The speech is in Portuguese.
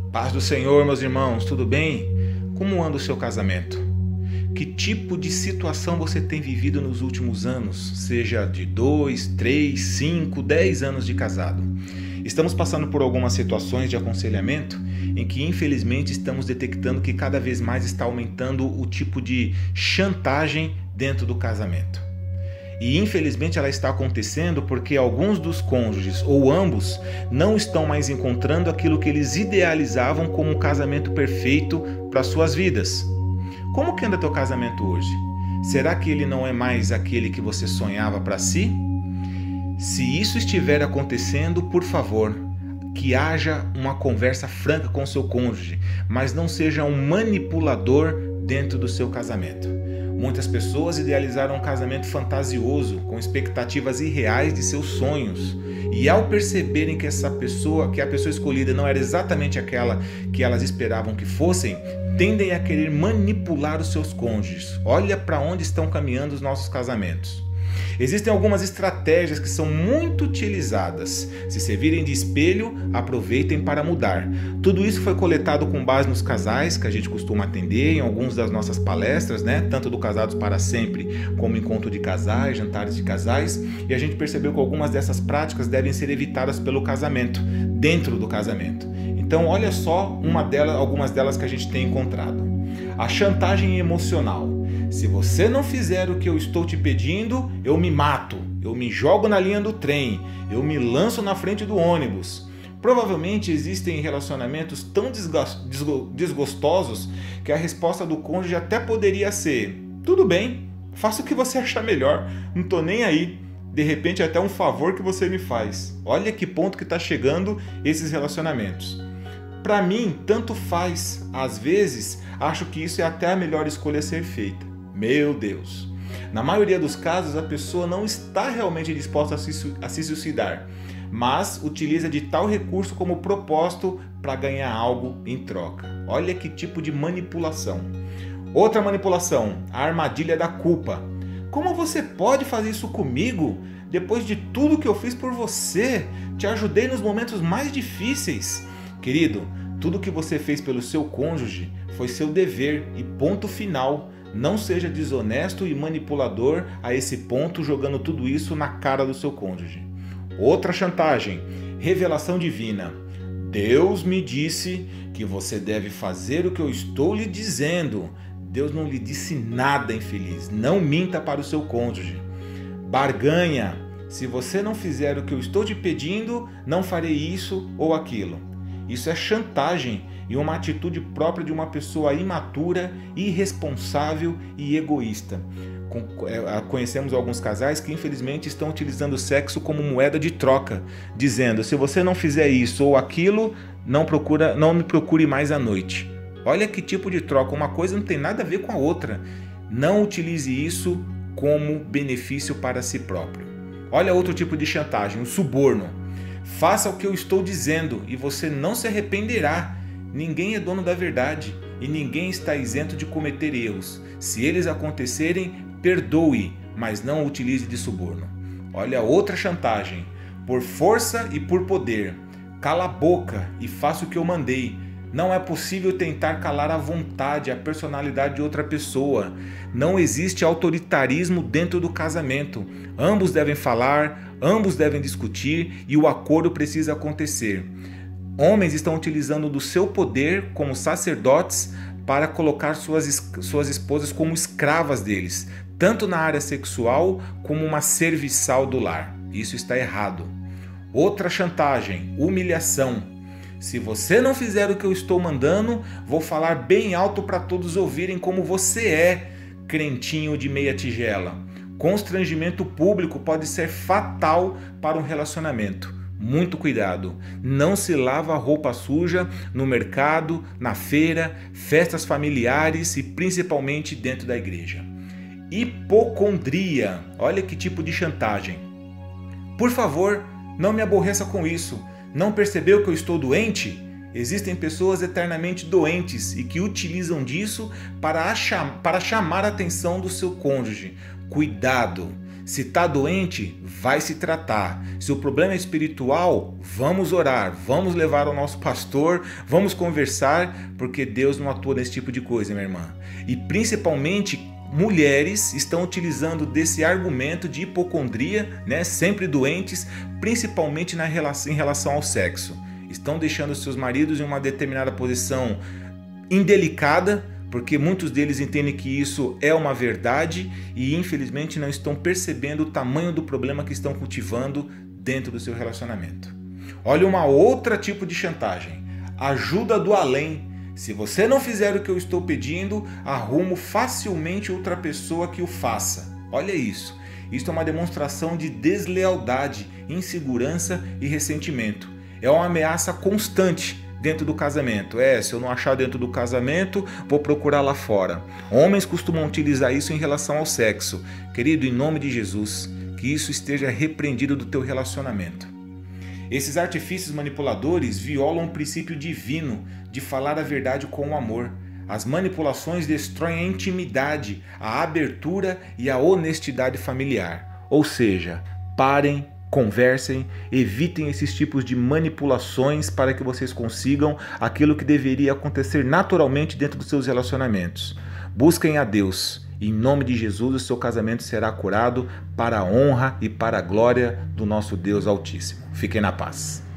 Paz do Senhor, meus irmãos, tudo bem? Como anda o seu casamento? Que tipo de situação você tem vivido nos últimos anos? Seja de 2, 3, 5, 10 anos de casado. Estamos passando por algumas situações de aconselhamento em que infelizmente estamos detectando que cada vez mais está aumentando o tipo de chantagem dentro do casamento. E infelizmente ela está acontecendo porque alguns dos cônjuges ou ambos não estão mais encontrando aquilo que eles idealizavam como um casamento perfeito para suas vidas. Como que anda teu casamento hoje? Será que ele não é mais aquele que você sonhava para si? Se isso estiver acontecendo, por favor, que haja uma conversa franca com seu cônjuge, mas não seja um manipulador dentro do seu casamento. Muitas pessoas idealizaram um casamento fantasioso, com expectativas irreais de seus sonhos. E ao perceberem que a pessoa escolhida não era exatamente aquela que elas esperavam que fossem, tendem a querer manipular os seus cônjuges. Olha para onde estão caminhando os nossos casamentos. Existem algumas estratégias que são muito utilizadas. Se servirem de espelho, aproveitem para mudar. Tudo isso foi coletado com base nos casais que a gente costuma atender em algumas das nossas palestras, tanto do Casados para Sempre, como encontro de casais, jantares de casais, e a gente percebeu que algumas dessas práticas devem ser evitadas pelo casamento, dentro do casamento. Então, olha só algumas delas que a gente tem encontrado. A chantagem emocional. Se você não fizer o que eu estou te pedindo, eu me mato, eu me jogo na linha do trem, eu me lanço na frente do ônibus. Provavelmente existem relacionamentos tão desgostosos que a resposta do cônjuge até poderia ser: tudo bem, faça o que você achar melhor, não estou nem aí. De repente até um favor que você me faz. Olha que ponto que está chegando esses relacionamentos. Para mim, tanto faz. Às vezes, acho que isso é até a melhor escolha a ser feita. Meu Deus! Na maioria dos casos, a pessoa não está realmente disposta a se suicidar, mas utiliza de tal recurso como propósito para ganhar algo em troca. Olha que tipo de manipulação. Outra manipulação, a armadilha da culpa. Como você pode fazer isso comigo? Depois de tudo que eu fiz por você, te ajudei nos momentos mais difíceis. Querido, tudo que você fez pelo seu cônjuge foi seu dever e ponto final. Não seja desonesto e manipulador a esse ponto, jogando tudo isso na cara do seu cônjuge. Outra chantagem, revelação divina. Deus me disse que você deve fazer o que eu estou lhe dizendo. Deus não lhe disse nada, infeliz. Não minta para o seu cônjuge. Barganha. Se você não fizer o que eu estou te pedindo, não farei isso ou aquilo. Isso é chantagem e uma atitude própria de uma pessoa imatura, irresponsável e egoísta. Conhecemos alguns casais que infelizmente estão utilizando o sexo como moeda de troca, dizendo: se você não fizer isso ou aquilo, não me procure mais à noite. Olha que tipo de troca, uma coisa não tem nada a ver com a outra. Não utilize isso como benefício para si próprio. Olha outro tipo de chantagem, o suborno. Faça o que eu estou dizendo e você não se arrependerá. Ninguém é dono da verdade e ninguém está isento de cometer erros. Se eles acontecerem, perdoe, mas não utilize de suborno. Olha outra chantagem. Por força e por poder. Cala a boca e faça o que eu mandei. Não é possível tentar calar à vontade a personalidade de outra pessoa. Não existe autoritarismo dentro do casamento. Ambos devem falar, ambos devem discutir e o acordo precisa acontecer. Homens estão utilizando do seu poder como sacerdotes para colocar suas esposas como escravas deles, tanto na área sexual como uma serviçal do lar. Isso está errado. Outra chantagem, humilhação. Se você não fizer o que eu estou mandando, vou falar bem alto para todos ouvirem como você é, crentinho de meia tigela. Constrangimento público pode ser fatal para um relacionamento. Muito cuidado, não se lava roupa suja no mercado, na feira, festas familiares e principalmente dentro da igreja. Hipocondria, olha que tipo de chantagem. Por favor, não me aborreça com isso. Não percebeu que eu estou doente? Existem pessoas eternamente doentes e que utilizam disso para chamar a atenção do seu cônjuge. Cuidado! Se está doente, vai se tratar. Se o problema é espiritual, vamos orar, vamos levar ao nosso pastor, vamos conversar, porque Deus não atua nesse tipo de coisa, minha irmã. E principalmente mulheres estão utilizando desse argumento de hipocondria, né, sempre doentes, principalmente em relação ao sexo. Estão deixando seus maridos em uma determinada posição indelicada, porque muitos deles entendem que isso é uma verdade e infelizmente não estão percebendo o tamanho do problema que estão cultivando dentro do seu relacionamento. Olha uma outra tipo de chantagem, ajuda do além. Se você não fizer o que eu estou pedindo, arrumo facilmente outra pessoa que o faça. Olha isso. Isso é uma demonstração de deslealdade, insegurança e ressentimento. É uma ameaça constante dentro do casamento. Se eu não achar dentro do casamento, vou procurar lá fora. Homens costumam utilizar isso em relação ao sexo. Querido, em nome de Jesus, que isso esteja repreendido do teu relacionamento. Esses artifícios manipuladores violam o princípio divino de falar a verdade com o amor. As manipulações destroem a intimidade, a abertura e a honestidade familiar. Ou seja, parem, conversem, evitem esses tipos de manipulações para que vocês consigam aquilo que deveria acontecer naturalmente dentro dos seus relacionamentos. Busquem a Deus. Em nome de Jesus, o seu casamento será curado para a honra e para a glória do nosso Deus Altíssimo. Fiquem na paz.